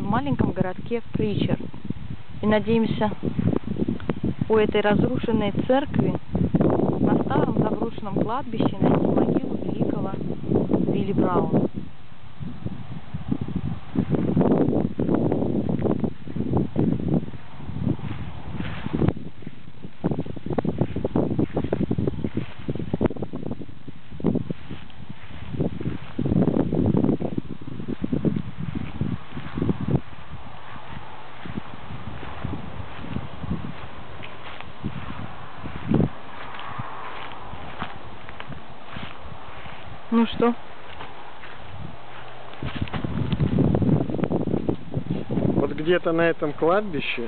в маленьком городке Притчер. И надеемся, у этой разрушенной церкви на старом заброшенном кладбище найти могилу великого Вилли Брауна. Ну что? Вот где-то на этом кладбище,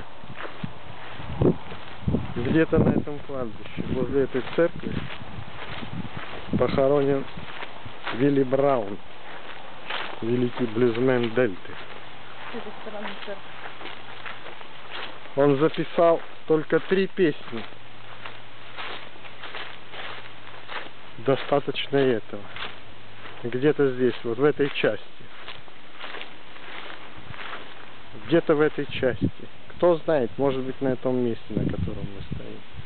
возле этой церкви, похоронен Вилли Браун, великий блюзмен Дельты. С этой стороны церковь. Он записал только 3 песни. Достаточно этого. Где-то здесь, вот в этой части. Где-то в этой части. Кто знает, может быть, на этом месте, на котором мы стоим.